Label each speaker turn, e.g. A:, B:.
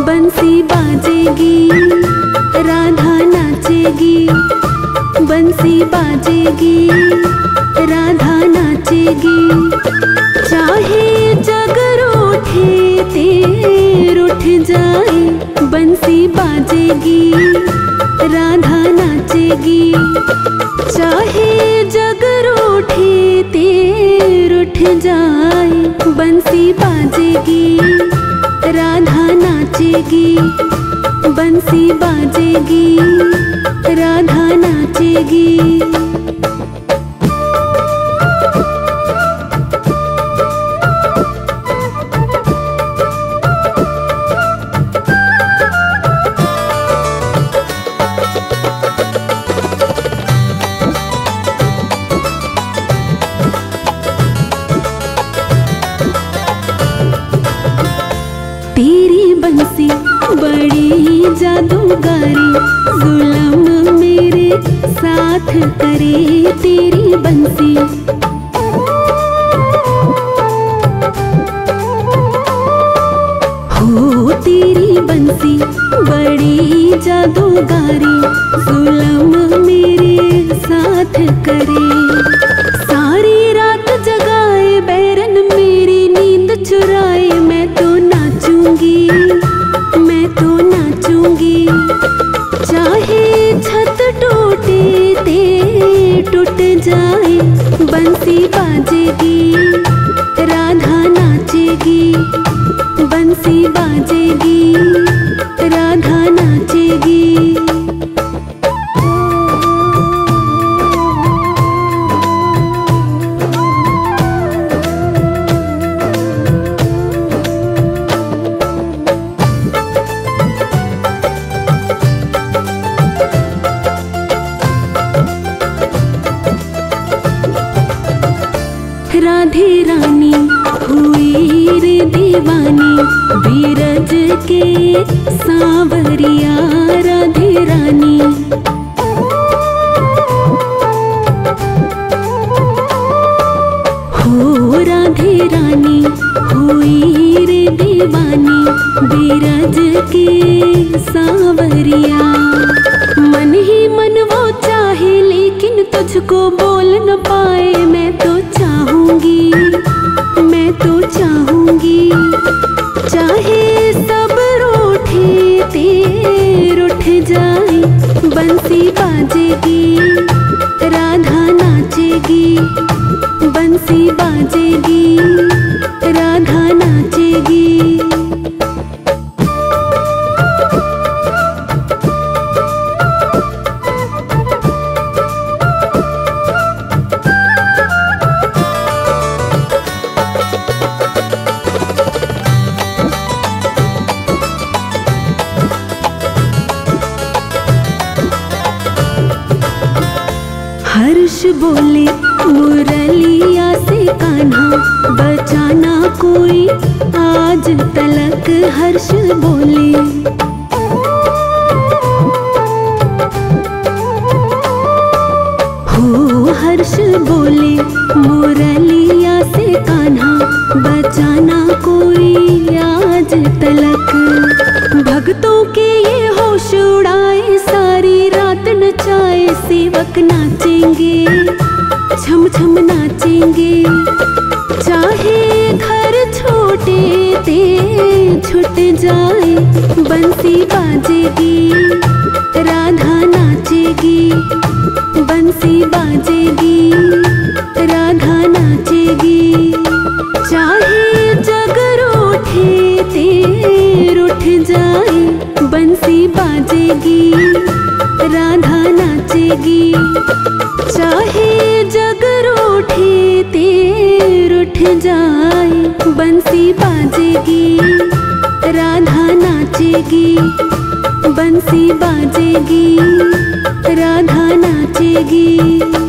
A: बंसी बाजेगी राधा नाचेगी, बंसी बाजेगी राधा नाचेगी। चाहे जग रूठे तेर उठ जाए, बंसी बाजेगी राधा नाचेगी। चाहे जग रूठे तेर उठ जाए, बंसी बाजेगी राधा नाचेगी, बंसी बाजेगी राधा नाचेगी। तेरी बंसी बड़ी जादूगारी, जुल्म मेरे साथ करे तेरी बंसी। हो तेरी बंसी बड़ी जादूगारी, जुल्म मेरे साथ करे। सारी रात जगाए बैरन मेरी नींद चुराए, मैं तो नाचूंगी, मैं तो नाचूंगी। चाहे छत टूटे ते टूट जाए, बंसी बाजेगी राधा नाचेगी, बंसी बाजेगी राधा नाचेगी। राधे रानी हुई रे दीवानी, बीरज के सांवरिया राधे रानी। हो राधे रानी हुई रे दीवानी, बीरज के सांवरिया। मन ही मन वो चाहे लेकिन तुझको बोल न पाए, मैं तो चाहूंगी, मैं तो चाहूंगी। चाहे सब रूठे तेर उठ जाए, बंसी बाजेगी राधा नाचेगी, बंसी बाजेगी राधा नाचेगी। हर्ष बोले मुरलिया से कान्हा, बचाना कोई आज तलक हर्ष बोले। हो हर्ष बोले मुरलिया से कान्हा, बचाना कोई आज तलक। भक्तों के ये होश उड़ाए, सारी रात नचाए, सेवक नाचेंगे छम छम नाचेंगे। चाहे घर छोटे ते छूट जाए, बंसी बाजेगी राधा नाचेगी, बंसी बाजेगी राधा नाचेगी। चाहे जग रूठे तेर उठ जाए, बंसी बाजेगी राधा नाचेगी। चाहे जग रूठे तेर उठ जाए, बंसी बाजेगी राधा नाचेगी, बंसी बाजेगी राधा नाचेगी।